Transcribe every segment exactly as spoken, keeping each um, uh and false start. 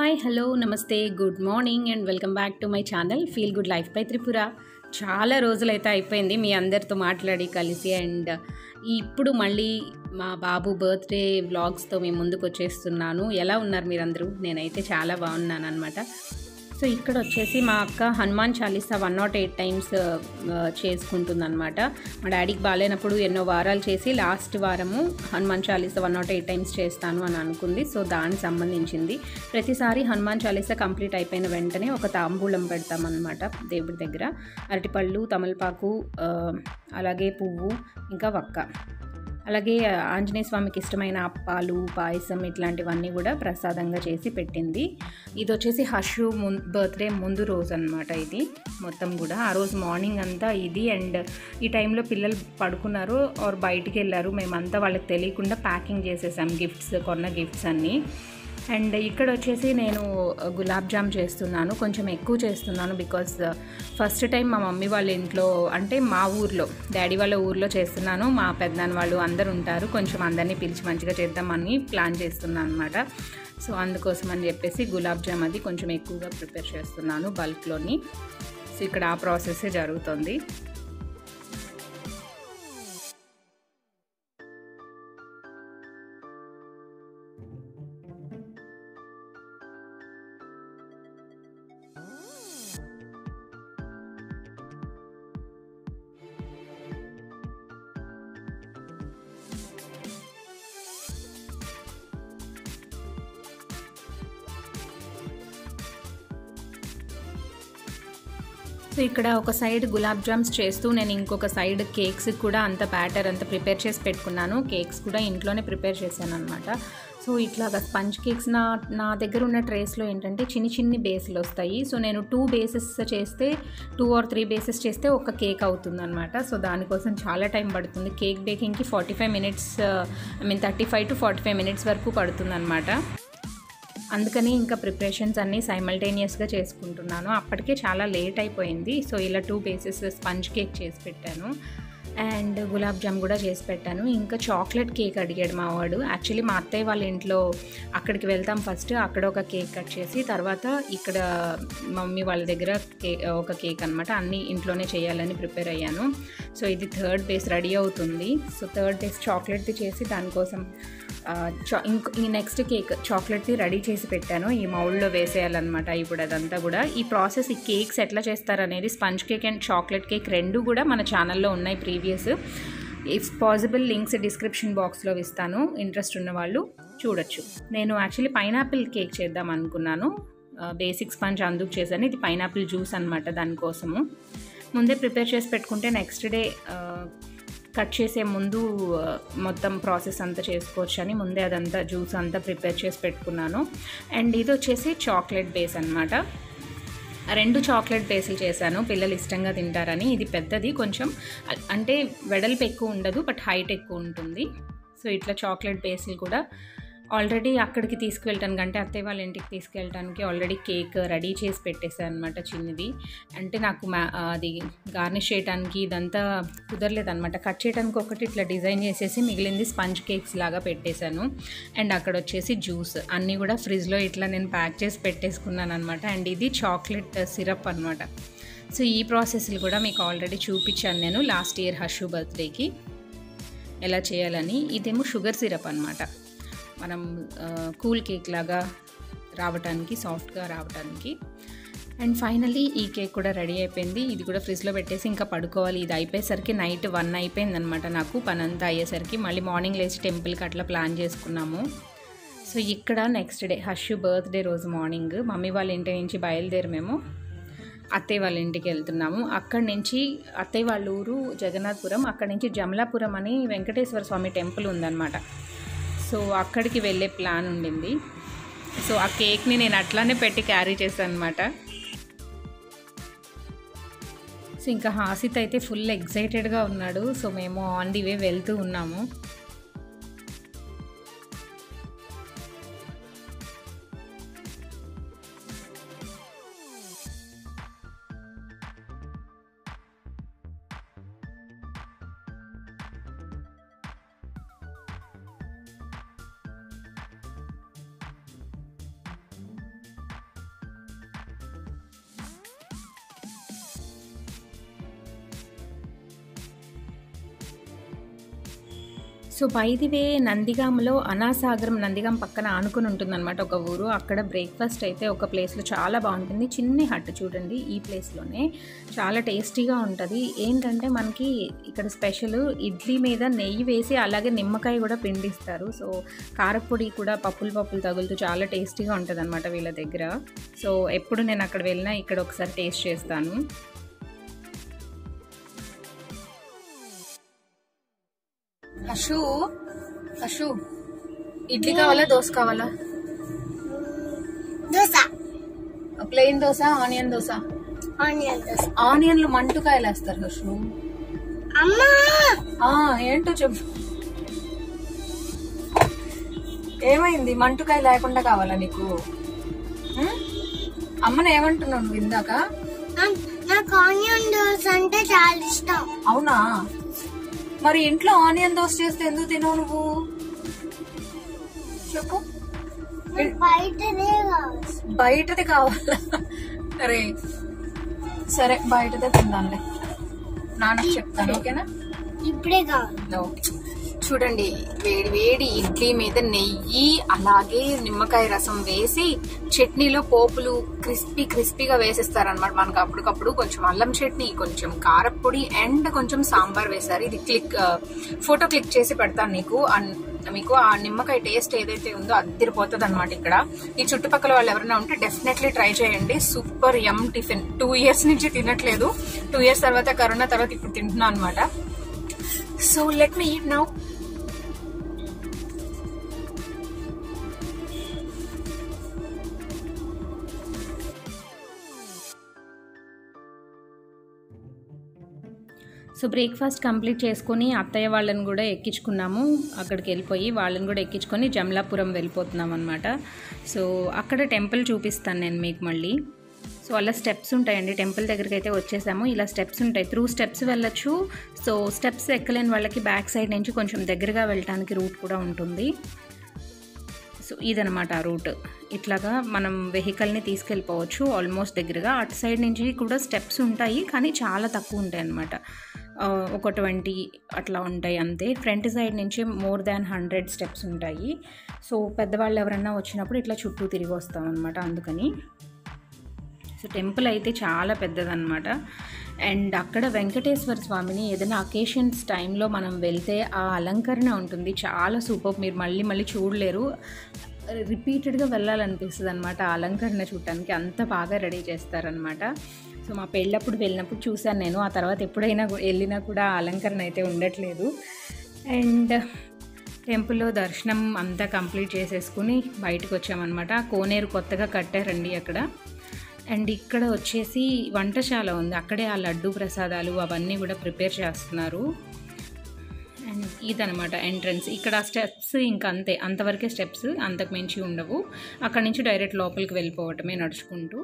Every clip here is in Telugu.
హాయ్ హలో నమస్తే good morning and welcome back to my channel feel good life by Tripura. చాలా రోజులైతే అయిపోయింది మీ అందరితో మాట్లాడి కలిసి, అండ్ ఇప్పుడు మళ్ళీ మా బాబు బర్త్డే వ్లాగ్స్తో మేము ముందుకు వచ్చేస్తున్నాను. ఎలా ఉన్నారు మీరందరూ? నేనైతే చాలా బాగున్నాను అనమాట. సో ఇక్కడ వచ్చేసి మా అక్క Hanuman Chalisa one nought eight times చేసుకుంటుందన్నమాట. మా డాడీకి బాగాలేనప్పుడు ఎన్నో వారాలు చేసి లాస్ట్ వారము Hanuman Chalisa one nought eight times చేస్తాను అని అనుకుంది. సో దానికి సంబంధించింది. ప్రతిసారి హనుమాన్ చాలీసా కంప్లీట్ అయిపోయిన వెంటనే ఒక తాంబూలం పెడతామన్నమాట దేవుడి దగ్గర. అరటిపళ్ళు, తమలపాకు, అలాగే పువ్వు, ఇంకా వక్క, అలాగే ఆంజనేయ స్వామికి ఇష్టమైన అప్పాలు, పాయసం ఇట్లాంటివన్నీ కూడా ప్రసాదంగా చేసి పెట్టింది. ఇది వచ్చేసి హషు బర్త్డే ముందు రోజు అనమాట. ఇది మొత్తం కూడా ఆ రోజు మార్నింగ్ అంతా ఇది, అండ్ ఈ టైంలో పిల్లలు పడుకున్నారు ఆర్ బయటికి వెళ్ళారు. మేమంతా వాళ్ళకి తెలియకుండా ప్యాకింగ్ చేసేసాం గిఫ్ట్స్, కొన్న గిఫ్ట్స్ అన్నీ. అండ్ ఇక్కడ వచ్చేసి నేను గులాబ్ జామ్ చేస్తున్నాను. కొంచెం ఎక్కువ చేస్తున్నాను బికాస్ ఫస్ట్ టైం మా మమ్మీ వాళ్ళ ఇంట్లో, అంటే మా ఊర్లో, డాడీ వాళ్ళ ఊర్లో చేస్తున్నాను. మా పెద్దనాన్న వాళ్ళు అందరు ఉంటారు, కొంచెం అందరినీ పిలిచి మంచిగా చేద్దామని ప్లాన్ చేస్తున్నాను అనమాట. సో అందుకోసం అని చెప్పేసి గులాబ్ జామ్ అది కొంచెం ఎక్కువగా ప్రిపేర్ చేస్తున్నాను బల్క్లోని. సో ఇక్కడ ఆ ప్రాసెస్సే జరుగుతుంది. సో ఇక్కడ ఒక సైడ్ గులాబ్ జామ్స్ చేస్తూ నేను ఇంకొక సైడ్ కేక్స్ కూడా అంత బ్యాటర్ అంత ప్రిపేర్ చేసి పెట్టుకున్నాను. కేక్స్ కూడా ఇంట్లోనే ప్రిపేర్ చేశాను అనమాట. సో ఇట్లాగా స్పంజ్ కేక్స్ నా నా దగ్గర ఉన్న ట్రేస్లో ఏంటంటే చిన్ని చిన్ని బేస్లు వస్తాయి. సో నేను టూ బేసెస్ చేస్తే, టూ ఆర్ త్రీ బేసెస్ చేస్తే ఒక కేక్ అవుతుంది అనమాట. సో దానికోసం చాలా టైం పడుతుంది. కేక్ బేకింగ్కి forty five minutes I mean thirty five to forty five minutes వరకు పడుతుంది అనమాట. అందుకని ఇంకా ప్రిపరేషన్స్ అన్నీ సైమల్టేనియస్గా చేసుకుంటున్నాను. అప్పటికే చాలా లేట్ అయిపోయింది. సో ఇలా టూ బేసెస్ స్పంజ్ కేక్ చేసి పెట్టాను, అండ్ గులాబ్ జామ్ కూడా చేసి పెట్టాను. ఇంకా చాక్లెట్ కేక్ అడిగాడు మా వాడు. యాక్చువల్లీ మా అత్తయ్య వాళ్ళ ఇంట్లో అక్కడికి వెళ్తాం ఫస్ట్, అక్కడ ఒక కేక్ కట్ చేసి తర్వాత ఇక్కడ మమ్మీ వాళ్ళ దగ్గర కే ఒక కేక్ అనమాట. అన్నీ ఇంట్లోనే చేయాలని ప్రిపేర్ అయ్యాను. సో ఇది థర్డ్ బేస్ రెడీ అవుతుంది. సో థర్డ్ బేస్ చాక్లెట్ది చేసి దానికోసం చా ఇంకో ఈ నెక్స్ట్ కేక్ చాక్లెట్ది రెడీ చేసి పెట్టాను. ఈ మౌల్డ్లో వేసేయాలన్నమాట ఇప్పుడు అదంతా కూడా. ఈ ప్రాసెస్, ఈ కేక్స్ ఎట్లా చేస్తారనేది, sponge cake and chocolate cake రెండు కూడా మన ఛానల్లో ఉన్నాయి previous. If possible links description బాక్స్లో ఇస్తాను, ఇంట్రెస్ట్ ఉన్న వాళ్ళు చూడొచ్చు. నేను యాక్చువల్లీ పైనాపిల్ కేక్ చేద్దాం అనుకున్నాను. బేసిక్ స్పంజ్ అందుకు చేశాను. ఇది పైనాపిల్ జ్యూస్ అనమాట. దానికోసము ముందే ప్రిపేర్ చేసి పెట్టుకుంటే నెక్స్ట్ డే కట్ చేసే ముందు మొత్తం ప్రాసెస్ అంతా చేసుకోవచ్చు అని ముందే అదంతా జ్యూస్ అంతా ప్రిపేర్ చేసి పెట్టుకున్నాను. అండ్ ఇది వచ్చేసి చాక్లెట్ బేస్ అనమాట. రెండు చాక్లెట్ బేస్లు చేశాను, పిల్లలు ఇష్టంగా తింటారని. ఇది పెద్దది కొంచెం, అంటే వెడల్పు ఎక్కువ ఉండదు బట్ హైట్ ఎక్కువ ఉంటుంది. సో ఇట్లా చాక్లెట్ బేస్లు కూడా ఆల్రెడీ అక్కడికి తీసుకువెళ్ళటానికి, అంటే అత్తయ్య వాళ్ళ ఇంటికి తీసుకెళ్ళటానికి ఆల్రెడీ కేక్ రెడీ చేసి పెట్టేశాను అనమాట చిన్నది. అంటే నాకు మ్యా అది గార్నిష్ చేయడానికి ఇదంతా కుదరలేదనమాట. కట్ చేయడానికి ఒకటి ఇట్లా డిజైన్ చేసేసి మిగిలింది స్పంజ్ కేక్స్ లాగా పెట్టేశాను. అండ్ అక్కడ వచ్చేసి జ్యూస్ అన్నీ కూడా ఫ్రిడ్జ్లో ఇట్లా నేను ప్యాక్ చేసి పెట్టేసుకున్నాను అనమాట. అండ్ ఇది చాక్లెట్ సిరప్ అనమాట. సో ఈ ప్రాసెస్లు కూడా మీకు ఆల్రెడీ చూపించాను నేను లాస్ట్ ఇయర్ హషు బర్త్డేకి ఎలా చేయాలని. ఇదేమో షుగర్ సిరప్ అనమాట. మనం కూల్ కేక్ లాగా రావడానికి, సాఫ్ట్గా రావడానికి. అండ్ ఫైనల్లీ ఈ కేక్ కూడా రెడీ అయిపోయింది. ఇది కూడా ఫ్రిడ్జ్లో పెట్టేసి ఇంకా పడుకోవాలి. ఇది అయిపోయేసరికి నైట్ వన్ అయిపోయింది అనమాట. నాకు పని అంతా అయ్యేసరికి మళ్ళీ మార్నింగ్ లేచి టెంపుల్కి అట్లా ప్లాన్ చేసుకున్నాము. సో ఇక్కడ నెక్స్ట్ డే హషు బర్త్డే రోజు మార్నింగ్ మమ్మీ వాళ్ళ ఇంటి నుంచి బయలుదేరి మేము అత్తయ్య వాళ్ళ ఇంటికి వెళ్తున్నాము. అక్కడి నుంచి అత్తయ్య వాళ్ళ ఊరు జగన్నాథపురం, అక్కడి నుంచి జమలాపురం అని వెంకటేశ్వర స్వామి టెంపుల్ ఉందన్నమాట. సో అక్కడికి వెళ్ళే ప్లాన్ ఉండింది. సో ఆ కేక్ని నేను అట్లానే పెట్టి క్యారీ చేశాను అనమాట. సో ఇంకా హాసిత్ అయితే ఫుల్ ఎక్సైటెడ్గా ఉన్నాడు. సో మేము ఆన్ ది వే వెళ్తూ ఉన్నాము. సో బై ది వే నందిగామలో అనాసాగరం నందిగాం పక్కన ఆనుకుని ఉంటుందన్నమాట ఒక ఊరు. అక్కడ బ్రేక్ఫాస్ట్ అయితే ఒక ప్లేస్లో చాలా బాగుంటుంది. చిన్ని హట్ చూడండి, ఈ ప్లేస్లోనే చాలా టేస్టీగా ఉంటుంది. ఏంటంటే మనకి ఇక్కడ స్పెషల్ ఇడ్లీ మీద నెయ్యి వేసి అలాగే నిమ్మకాయ కూడా పిండిస్తారు. సో కారపొడి కూడా పప్పులు పప్పులు తగులుతూ చాలా టేస్టీగా ఉంటుంది అనమాట వీళ్ళ దగ్గర. సో ఎప్పుడు నేను అక్కడ వెళ్ళినా ఇక్కడ ఒకసారి టేస్ట్ చేస్తాను. హషు హషు ఇడ్లీ కావాలా దోశ కావాలా? Dosa. Plain dosa, onion dosa? Onion dosa. ఆనియన్లు మంటుకాయలు వేస్తారు హషు. అమ్మా ఏంటో చెప్పు, ఏమైంది? మంటుకాయ లేకుండా కావాలా నీకు? అమ్మని ఏమంటున్నావు నువ్వు ఇందాక? నాకు ఆనియన్ దోశ అంటే చాలా ఇష్టం. అవునా? మరి ఇంట్లో ఆనియన్ దోశ చేస్తే ఎందుకు తినవు నువ్వు చెప్పు? బయటదే కావాలి. బయటది కావాలా? అరే సరే బయటదే తిందాంలే, నాన్నకి చెప్తాను. ఓకేనా? ఇప్పుడే కావాలి. చూడండి, వేడి వేడి ఇడ్లీ మీద నెయ్యి అలాగే నిమ్మకాయ రసం వేసి చట్నీలో పోపులు క్రిస్పీ క్రిస్పీగా వేసిస్తారనమాట మనకు. అప్పటికప్పుడు కొంచెం అల్లం చట్నీ, కొంచెం కారపొడి అండ్ కొంచెం సాంబార్ వేశారు. ఇది క్లిక్ ఫోటో క్లిక్ చేసి పెడతాను నీకు. మీకు ఆ నిమ్మకాయ టేస్ట్ ఏదైతే ఉందో అదిరిపోతుంది అనమాట. ఇక్కడ ఈ చుట్టుపక్కల వాళ్ళు ఎవరైనా ఉంటే డెఫినెట్లీ ట్రై చేయండి. Super yum tiffin. Two years నుంచి తినట్లేదు, టూ ఇయర్స్ తర్వాత కరోనా తర్వాత ఇప్పుడు తింటున్నాను అనమాట. So let me eat now. So breakfast complete చేసుకొని అత్తయ్య వాళ్ళని కూడా ఎక్కించుకున్నాము. అక్కడికి వెళ్ళిపోయి వాళ్ళని కూడా ఎక్కించుకొని జమలాపురం వెళ్ళిపోతున్నాం అనమాట. సో అక్కడ టెంపుల్ చూపిస్తాను నేను మీకు మళ్ళీ. సో అలా స్టెప్స్ ఉంటాయండి. టెంపుల్ దగ్గరికి అయితే వచ్చేసాము. ఇలా స్టెప్స్ ఉంటాయి, త్రూ స్టెప్స్ వెళ్ళొచ్చు. సో స్టెప్స్ ఎక్కలేని వాళ్ళకి బ్యాక్ సైడ్ నుంచి కొంచెం దగ్గరగా వెళ్ళటానికి రూట్ కూడా ఉంటుంది. సో ఇదనమాట ఆ రూట్. ఇట్లాగా మనం వెహికల్ని తీసుకెళ్ళిపోవచ్చు ఆల్మోస్ట్ దగ్గరగా. అటు సైడ్ నుంచి కూడా స్టెప్స్ ఉంటాయి, కానీ చాలా తక్కువ ఉంటాయి అన్నమాట. ఒక ట్వంటీ అట్లా ఉంటాయి అంతే. ఫ్రంట్ సైడ్ నుంచి మోర్ దాన్ హండ్రెడ్ స్టెప్స్ ఉంటాయి. సో పెద్దవాళ్ళు ఎవరన్నా వచ్చినప్పుడు ఇట్లా చుట్టూ తిరిగి వస్తాం అనమాట. అందుకని సో టెంపుల్ అయితే చాలా పెద్దదన్నమాట. అండ్ అక్కడ వెంకటేశ్వర స్వామిని ఏదైనా అకేషన్స్ టైంలో మనం వెళ్తే ఆ అలంకరణ ఉంటుంది, చాలా సూపర్. మీరు మళ్ళీ మళ్ళీ చూడలేరు, రిపీటెడ్గా వెళ్ళాలనిపిస్తుంది అనమాట ఆ అలంకరణ చూడటానికి. అంత బాగా రెడీ చేస్తారనమాట. సో మా పెళ్ళప్పుడు వెళ్ళినప్పుడు చూశాను నేను. ఆ తర్వాత ఎప్పుడైనా వెళ్ళినా కూడా ఆ అలంకరణ అయితే ఉండట్లేదు. అండ్ టెంపుల్లో దర్శనం అంతా కంప్లీట్ చేసేసుకుని బయటకు వచ్చామన్నమాట. కోనేరు కొత్తగా కట్టారండి అక్కడ. అండ్ ఇక్కడ వచ్చేసి వంటశాల ఉంది, అక్కడే ఆ లడ్డు ప్రసాదాలు అవన్నీ కూడా ప్రిపేర్ చేస్తున్నారు. అండ్ ఇదనమాట ఎంట్రన్స్. ఇక్కడ స్టెప్స్ ఇంకా అంతే, అంతవరకే స్టెప్స్, అంతకు మించి ఉండవు. అక్కడి నుంచి డైరెక్ట్ లోపలికి వెళ్ళిపోవటమే నడుచుకుంటూ.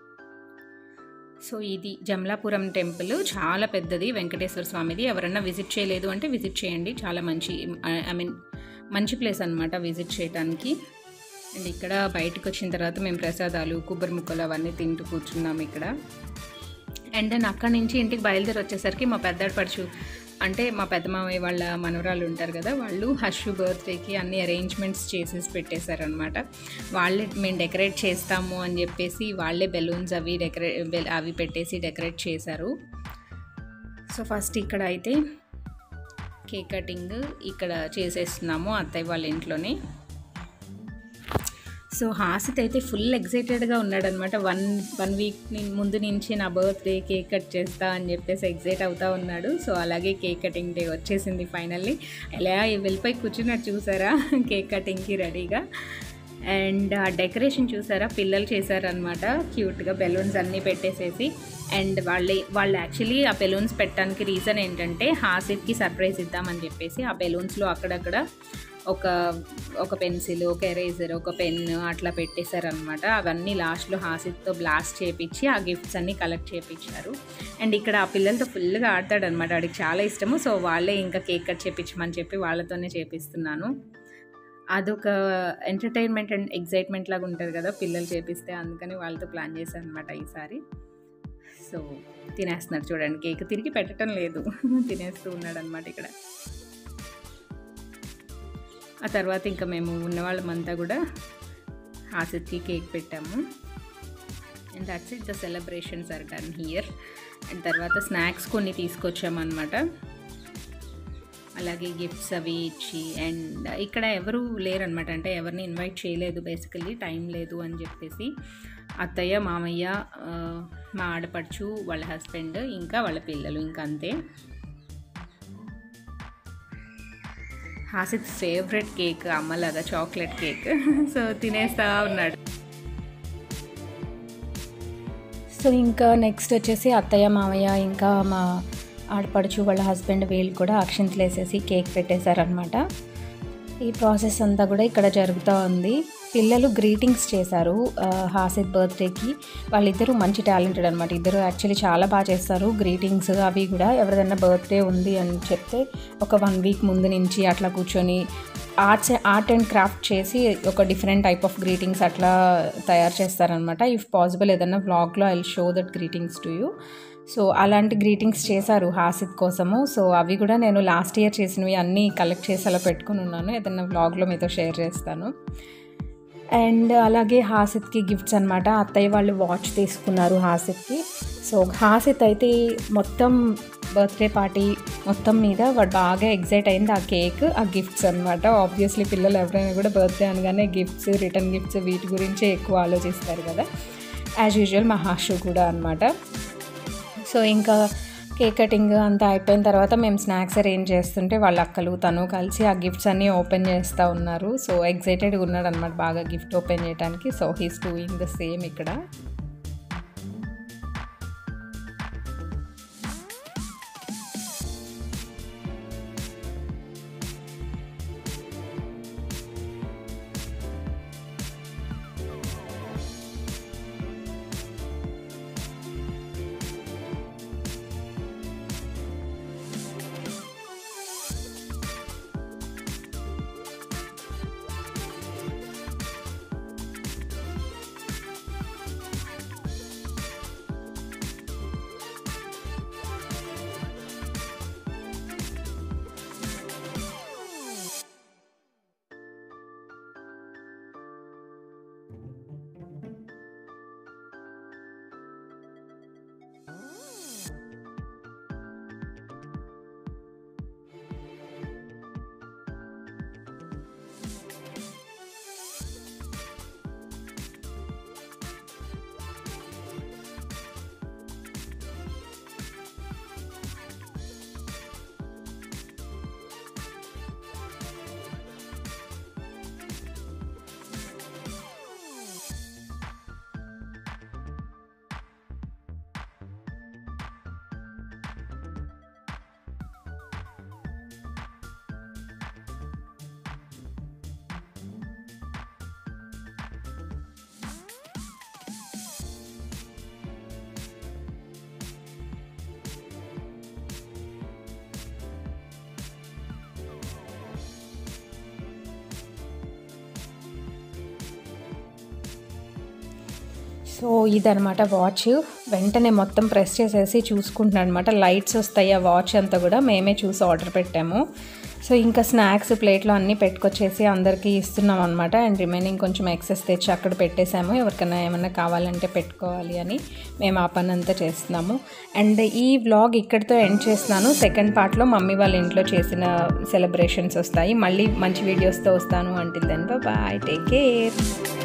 సో ఇది జమలాపురం టెంపుల్, చాలా పెద్దది వెంకటేశ్వర స్వామిది. ఎవరన్నా విజిట్ చేయలేదు అంటే విజిట్ చేయండి, చాలా మంచి ఐ మీన్ మంచి ప్లేస్ అనమాట విజిట్ చేయడానికి. అండ్ ఇక్కడ బయటకు వచ్చిన తర్వాత మేము ప్రసాదాలు కొబ్బరి ముక్కలు అవన్నీ తింటూ కూర్చున్నాము ఇక్కడ. అండ్ దెన్ అక్కడి నుంచి ఇంటికి బయలుదేరి వచ్చేసరికి మా పెద్దాడు పడుచు అంటే మా పెద్ద మామయ్య వాళ్ళ మనవరాలు ఉంటారు కదా, వాళ్ళు హషు బర్త్డేకి అన్ని అరేంజ్మెంట్స్ చేసేసి పెట్టేశారనమాట. వాళ్ళే మేము డెకరేట్ చేస్తాము అని చెప్పేసి వాళ్ళే బెలూన్స్ అవి డెకరే అవి పెట్టేసి డెకరేట్ చేశారు. సో ఫస్ట్ ఇక్కడ అయితే కేక్ కటింగ్ ఇక్కడ చేసేస్తున్నాము అత్తయ్య వాళ్ళ ఇంట్లోనే. సో హాసిత్ అయితే ఫుల్ ఎగ్జైటెడ్గా ఉన్నాడనమాట. వన్ వన్ వీక్ ముందు నుంచి నా బర్త్డే కేక్ కట్ చేస్తా అని చెప్పేసి ఎగ్జైట్ అవుతూ ఉన్నాడు. సో అలాగే కేక్ కటింగ్ డే వచ్చేసింది ఫైనల్లీ. ఎలా వెళ్ళిపోయి కూర్చున్నట్టు చూసారా కేక్ కటింగ్కి రెడీగా. అండ్ ఆ డెకరేషన్ చూసారా పిల్లలు చేశారనమాట క్యూట్గా, బెలూన్స్ అన్నీ పెట్టేసేసి. అండ్ వాళ్ళే వాళ్ళు యాక్చువల్లీ ఆ బెలూన్స్ పెట్టడానికి రీజన్ ఏంటంటే హాసిత్కి సర్ప్రైజ్ ఇద్దామని చెప్పేసి ఆ బెలూన్స్లో అక్కడక్కడ ఒక ఒక పెన్సిల్, ఒక ఎరేజర్, ఒక పెన్ అట్లా పెట్టేశారనమాట. అవన్నీ లాస్ట్లో హాసిత్తో బ్లాస్ట్ చేయించి ఆ గిఫ్ట్స్ అన్నీ కలెక్ట్ చేయించారు. అండ్ ఇక్కడ ఆ పిల్లలతో ఫుల్గా ఆడతాడనమాట, వాడికి చాలా ఇష్టము. సో వాళ్ళే ఇంకా కేక్ కట్ చేయించమని చెప్పి వాళ్ళతోనే చేపిస్తున్నాను. అదొక ఎంటర్టైన్మెంట్ అండ్ ఎగ్జైట్మెంట్ లాగా ఉంటుంది కదా పిల్లలు చేపిస్తే, అందుకని వాళ్ళతో ప్లాన్ చేశాను అనమాట ఈసారి. సో తినేస్తున్నాడు చూడండి, కేక్ తిరిగి పెట్టడం లేదు, తినేస్తూ ఉన్నాడు అనమాట ఇక్కడ. ఆ తర్వాత ఇంకా మేము ఉన్న వాళ్ళమంతా కూడా హాసిత్కి కేక్ పెట్టాము. And that's it, the celebrations are done here. And తర్వాత స్నాక్స్ కొన్ని తీసుకొచ్చామన్నమాట. అలాగే గిఫ్ట్స్ అవి ఇచ్చి, అండ్ ఇక్కడ ఎవరు లేరనమాట, అంటే ఎవరిని ఇన్వైట్ చేయలేదు, బేసికల్లీ టైం లేదు అని చెప్పేసి. అత్తయ్య, మామయ్య, మా ఆడపడుచు, వాళ్ళ హస్బెండ్, ఇంకా వాళ్ళ పిల్లలు, ఇంకా అంతే. హాసిత్ ఫేవరెట్ కేక్ అమ్మలాగా చాక్లెట్ కేక్, సో తినేస్తా ఉన్నాడు. సో ఇంకా నెక్స్ట్ వచ్చేసి అత్తయ్య, మామయ్య, ఇంకా మా ఆడపడుచు వాళ్ళ హస్బెండ్ వీళ్ళు కూడా అక్షింతలు వేసేసి కేక్ పెట్టేశారనమాట. ఈ ప్రాసెస్ అంతా కూడా ఇక్కడ జరుగుతూ ఉంది. పిల్లలు గ్రీటింగ్స్ చేశారు హాసిత్ బర్త్డేకి. వాళ్ళిద్దరూ మంచి టాలెంటెడ్ అనమాట. ఇద్దరు యాక్చువల్లీ చాలా బాగా చేస్తారు గ్రీటింగ్స్ అవి కూడా. ఎవరిదైనా బర్త్డే ఉంది అని చెప్తే ఒక వన్ వీక్ ముందు నుంచి అట్లా కూర్చొని ఆర్ట్స్ ఆర్ట్ అండ్ క్రాఫ్ట్ చేసి ఒక డిఫరెంట్ టైప్ ఆఫ్ గ్రీటింగ్స్ అట్లా తయారు చేస్తారనమాట. ఇఫ్ పాసిబుల్ ఏదైనా వ్లాగ్లో I will show that greetings to you. So అలాంటి గ్రీటింగ్స్ చేశారు హాసిత్ కోసము. సో అవి కూడా నేను లాస్ట్ ఇయర్ చేసినవి అన్నీ కలెక్ట్ చేసి అలా పెట్టుకుని ఉన్నాను. ఏదైనా వ్లాగ్లో మీతో షేర్ చేస్తాను. అండ్ అలాగే హాసిత్కి గిఫ్ట్స్ అనమాట. అత్తయ్య వాళ్ళు వాచ్ తీసుకున్నారు హాసిత్కి. సో హాసిత్ అయితే మొత్తం బర్త్డే పార్టీ మొత్తం మీద వాడు బాగా ఎగ్జైట్ అయింది ఆ కేక్, ఆ గిఫ్ట్స్ అనమాట. ఆబ్వియస్లీ పిల్లలు ఎవరైనా కూడా బర్త్డే అనగానే గిఫ్ట్స్, రిటర్న్ గిఫ్ట్స్ వీటి గురించే ఎక్కువ ఆలోచిస్తారు కదా. యాజ్ యూజువల్ మా హాషు కూడా అనమాట. సో ఇంకా కేక్ కటింగ్ అంతా అయిపోయిన తర్వాత మేము స్నాక్స్ అరేంజ్ చేస్తుంటే వాళ్ళ అక్కలు తను కలిసి ఆ గిఫ్ట్స్ అన్నీ ఓపెన్ చేస్తూ ఉన్నారు. సో ఎగ్జైటెడ్గా ఉన్నాడు అనమాట బాగా గిఫ్ట్ ఓపెన్ చేయడానికి. So he's doing the same ఇక్కడ. సో ఇదనమాట వాచ్. వెంటనే మొత్తం ప్రెస్ చేసేసి చూసుకుంటున్నాడు అనమాట. లైట్స్ వస్తాయి ఆ వాచ్ అంతా కూడా మేమే చూసి ఆర్డర్ పెట్టాము. సో ఇంకా స్నాక్స్ ప్లేట్లో అన్నీ పెట్టుకొచ్చేసి అందరికీ ఇస్తున్నాం అనమాట. అండ్ రిమైనింగ్ కొంచెం ఎక్సెస్ తెచ్చి అక్కడ పెట్టేసాము. ఎవరికైనా ఏమన్నా కావాలంటే పెట్టుకోవాలి అని మేము ఆ పని అంతా చేస్తున్నాము. అండ్ ఈ వ్లాగ్ ఇక్కడితో ఎండ్ చేస్తున్నాను. సెకండ్ పార్ట్లో మమ్మీ వాళ్ళ ఇంట్లో చేసిన సెలబ్రేషన్స్ వస్తాయి. మళ్ళీ మంచి వీడియోస్తో వస్తాను. Until then bye, take care.